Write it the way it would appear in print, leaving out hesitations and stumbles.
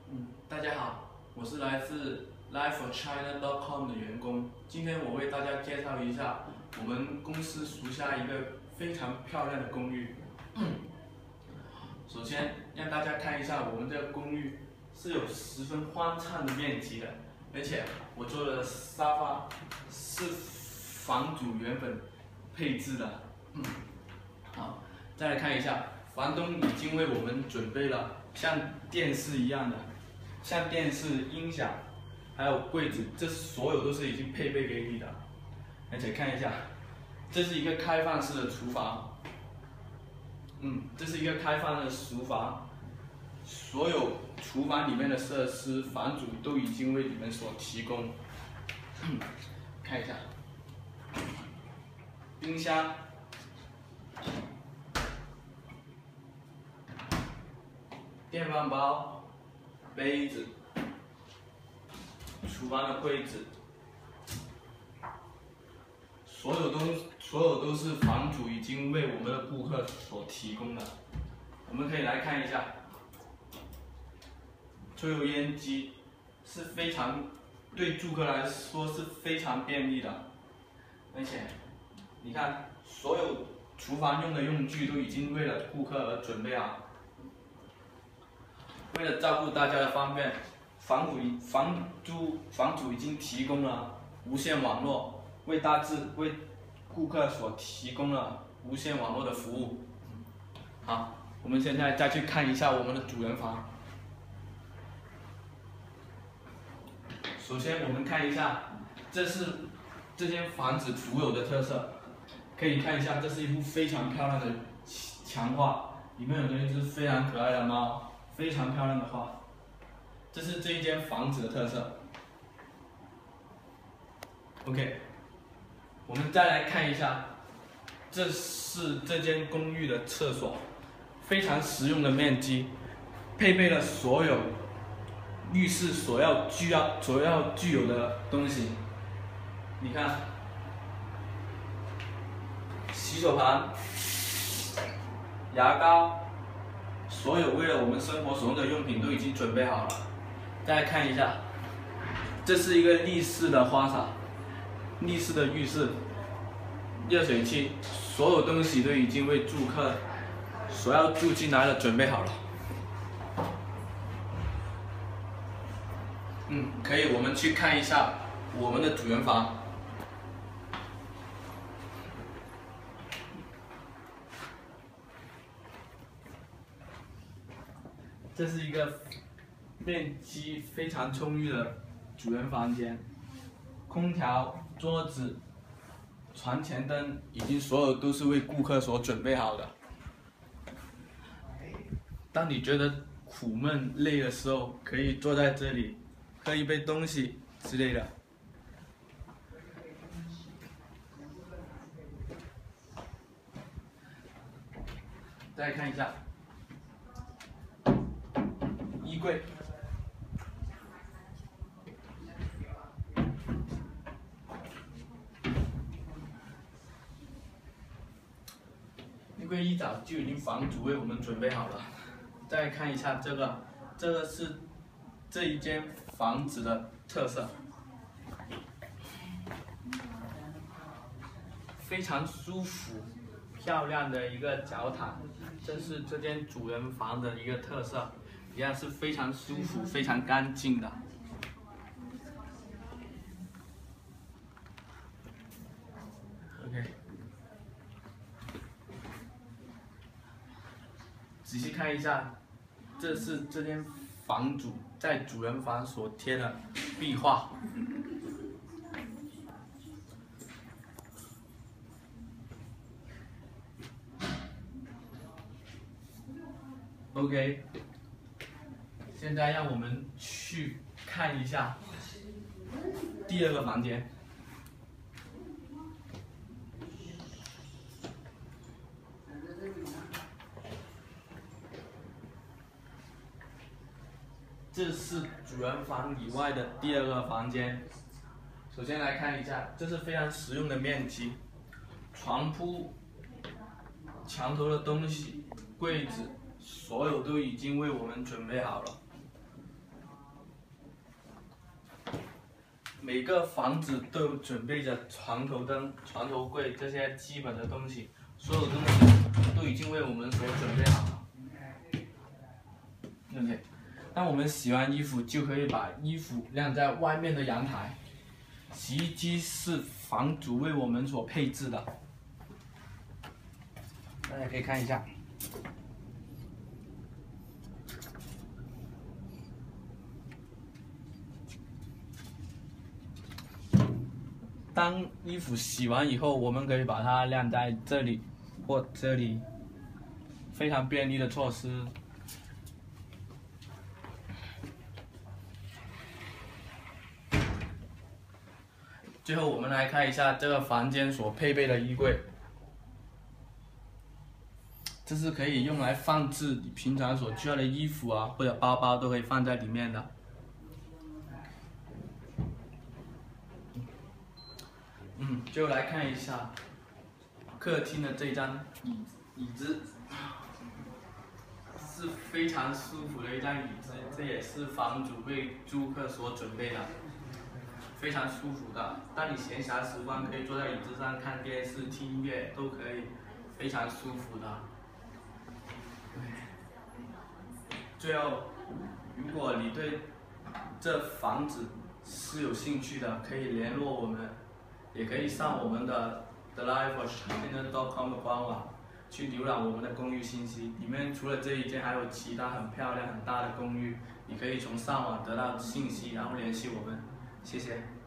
大家好，我是来自 lifeforchina.com 的员工。今天我为大家介绍一下我们公司属下一个非常漂亮的公寓。首先让大家看一下我们这个公寓是有十分宽敞的面积的，而且我做的沙发是房主原本配置的。好，再来看一下，房东已经为我们准备了像电视一样的。像电视、音响，还有柜子，这所有都是已经配备给你的。而且看一下，这是一个开放式的厨房。这是一个开放的厨房，所有厨房里面的设施，房主都已经为你们所提供。看一下，冰箱、电饭煲。杯子、厨房的柜子，所有都是房主已经为我们的顾客所提供的。我们可以来看一下，抽油烟机是非常对住客来说是非常便利的，而且你看，所有厨房用的用具都已经为了顾客而准备好。为了照顾大家的方便，房主已经提供了无线网络，为顾客所提供了无线网络的服务。好，我们现在再去看一下我们的主人房。首先，我们看一下，这是这间房子独有的特色。可以看一下，这是一幅非常漂亮的墙画，里面有一只非常可爱的猫。非常漂亮的画，这是这一间房子的特色。OK， 我们再来看一下，这是这间公寓的厕所，非常实用的面积，配备了所有浴室所要具有的东西。你看，洗手盘、牙膏。所有为了我们生活所用的用品都已经准备好了。再来看一下，这是一个立式的花洒，立式的浴室，热水器，所有东西都已经为住客所要住进来的准备好了。可以，我们去看一下我们的主人房。这是一个面积非常充裕的主人房间，空调、桌子、床前灯已经所有都是为顾客所准备好的。当你觉得苦闷累的时候，可以坐在这里喝一杯东西之类的。再看一下衣柜，衣柜一早就已经房主为我们准备好了。再看一下这个是这一间房子的特色，非常舒服、漂亮的一个脚毯，这是这间主人房的一个特色。一样是非常舒服、非常干净的。OK， 仔细看一下，这是这间房主在主人房所贴的壁画。OK。现在让我们去看一下第二个房间。这是主人房以外的第二个房间。首先来看一下，这是非常实用的面积，床铺、墙头的东西、柜子，所有都已经为我们准备好了。 每个房子都有准备着床头灯、床头柜这些基本的东西，所有东西都已经为我们所准备好了。对不对？当我们洗完衣服，就可以把衣服晾在外面的阳台。洗衣机是房主为我们所配置的，大家可以看一下。当衣服洗完以后，我们可以把它晾在这里或这里，非常便利的措施。最后，我们来看一下这个房间所配备的衣柜，这是可以用来放置你平常所需要的衣服啊，或者包包都可以放在里面的。最后来看一下客厅的这张椅子，是非常舒服的一张椅子，这也是房主为租客所准备的。非常舒服的，当你闲暇时光可以坐在椅子上看电视、听音乐，都可以，非常舒服的。最后，如果你对这房子是有兴趣的，可以联络我们，也可以上我们的 thelifeofchina.com 的官网去浏览我们的公寓信息。里面除了这一间，还有其他很漂亮、很大的公寓，你可以从上网得到信息，然后联系我们。谢谢。